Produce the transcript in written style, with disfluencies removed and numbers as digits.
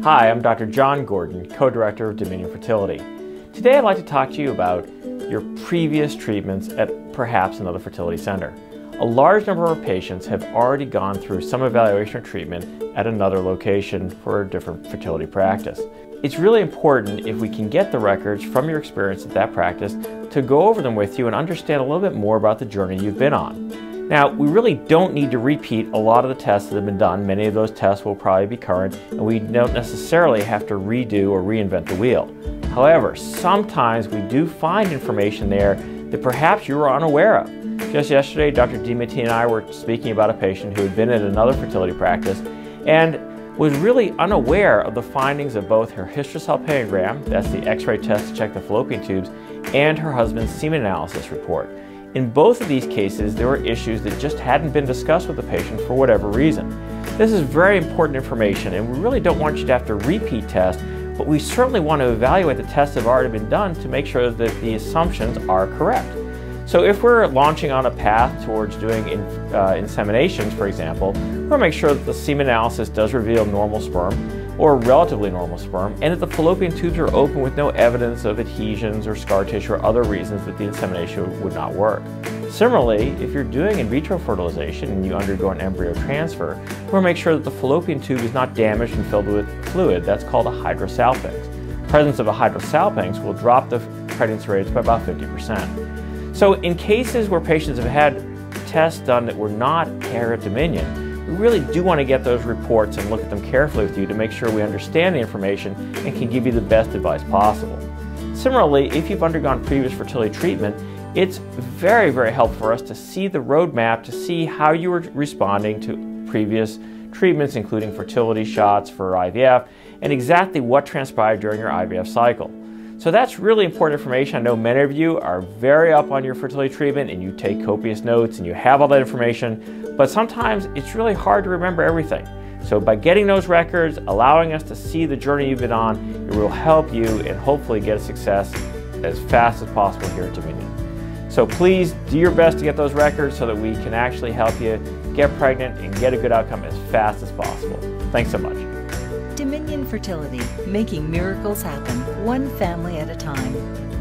Hi, I'm Dr. John Gordon, co-director of Dominion Fertility. Today I'd like to talk to you about your previous treatments at perhaps another fertility center. A large number of patients have already gone through some evaluation or treatment at another location for a different fertility practice. It's really important, if we can get the records from your experience at that practice, to go over them with you and understand a little bit more about the journey you've been on. Now, we really don't need to repeat a lot of the tests that have been done. Many of those tests will probably be current, and we don't necessarily have to redo or reinvent the wheel. However, sometimes we do find information there that perhaps you were unaware of. Just yesterday, Dr. Dimity and I were speaking about a patient who had been at another fertility practice and was really unaware of the findings of both her hysterosalpingogram, that's the X-ray test to check the fallopian tubes, and her husband's semen analysis report. In both of these cases, there were issues that just hadn't been discussed with the patient for whatever reason. This is very important information, and we really don't want you to have to repeat tests, but we certainly want to evaluate the tests that have already been done to make sure that the assumptions are correct. So if we're launching on a path towards doing inseminations, for example, we're going to make sure that the semen analysis does reveal normal sperm, or relatively normal sperm, and that the fallopian tubes are open with no evidence of adhesions or scar tissue or other reasons that the insemination would not work. Similarly, if you're doing in vitro fertilization and you undergo an embryo transfer, we're going to make sure that the fallopian tube is not damaged and filled with fluid. That's called a hydrosalpinx. The presence of a hydrosalpinx will drop the pregnancy rates by about 50%. So in cases where patients have had tests done that were not here at Dominion, we really do want to get those reports and look at them carefully with you to make sure we understand the information and can give you the best advice possible. Similarly, if you've undergone previous fertility treatment, it's very, very helpful for us to see the roadmap to see how you were responding to previous treatments, including fertility shots for IVF, and exactly what transpired during your IVF cycle. So that's really important information. I know many of you are very up on your fertility treatment and you take copious notes and you have all that information, but sometimes it's really hard to remember everything. So by getting those records, allowing us to see the journey you've been on, it will help you and hopefully get a success as fast as possible here at Dominion. So please do your best to get those records so that we can actually help you get pregnant and get a good outcome as fast as possible. Thanks so much. Dominion Fertility, making miracles happen, one family at a time.